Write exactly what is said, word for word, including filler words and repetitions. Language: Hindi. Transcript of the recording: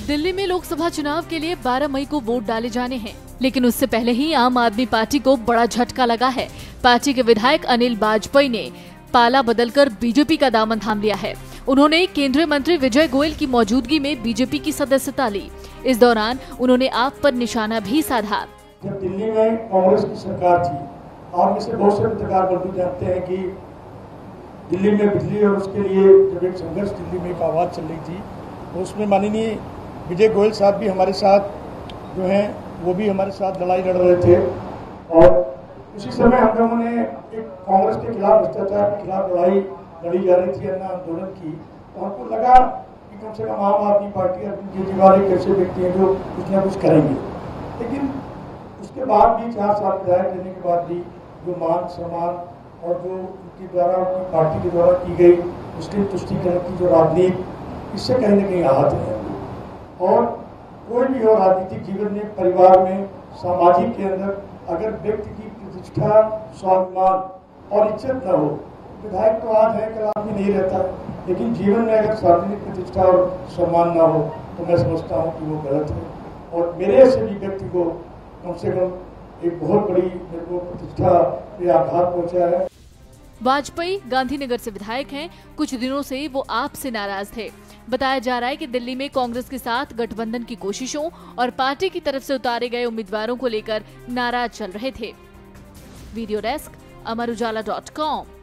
दिल्ली में लोकसभा चुनाव के लिए बारह मई को वोट डाले जाने हैं, लेकिन उससे पहले ही आम आदमी पार्टी को बड़ा झटका लगा है। पार्टी के विधायक अनिल वाजपेयी ने पाला बदलकर बीजेपी का दामन थाम लिया है। उन्होंने केंद्रीय मंत्री विजय गोयल की मौजूदगी में बीजेपी की सदस्यता ली। इस दौरान उन्होंने आप पर निशाना भी साधा। जब दिल्ली में कांग्रेस की सरकार थी, आप में से बहुत से पत्रकार बंधु जानते हैं कि दिल्ली में बिजली और उसके लिए जब एक संघर्ष दिल्ली में एक आवाज़ चल रही थी, तो उसमें माननीय विजय गोयल साहब भी हमारे साथ जो हैं वो भी हमारे साथ लड़ाई लड़ रहे थे। और उसी समय हम लोगों ने एक कांग्रेस के खिलाफ, भ्रष्टाचार के खिलाफ लड़ाई लड़ी जा रही थी, अन्ना आंदोलन की। तो हमको लगा कि कम से कम आम आदमी पार्टी, अरविंद केजरीवाल एक ऐसे व्यक्ति हैं जो कुछ ना कुछ करेंगे। लेकिन उसके बाद भी चार साल विधायक रहने के बाद भी जो मान सम्मान और जो उनके द्वारा, उनकी पार्टी के द्वारा की गई मुस्लिम तुष्टीकरण की जो राजनीति, इससे कहीं न कहीं आहत है। और कोई भी हो राजनीतिक जीवन में, परिवार में, सामाजिक के अंदर अगर व्यक्ति की प्रतिष्ठा, स्वाभिमान और इज्जत न हो, विधायक तो आज है, कल आदमी नहीं रहता, लेकिन जीवन में अगर सार्वजनिक प्रतिष्ठा और सम्मान न हो तो मैं समझता हूँ कि वो गलत है। और मेरे से भी व्यक्ति को कम से कम एक बहुत बड़ी मेरे को प्रतिष्ठा पे आघात पहुँचा है। वाजपेयी गांधीनगर से विधायक हैं। कुछ दिनों से वो आप से नाराज थे। बताया जा रहा है कि दिल्ली में कांग्रेस के साथ गठबंधन की कोशिशों और पार्टी की तरफ से उतारे गए उम्मीदवारों को लेकर नाराज चल रहे थे। Video desk Amar Ujala dot com.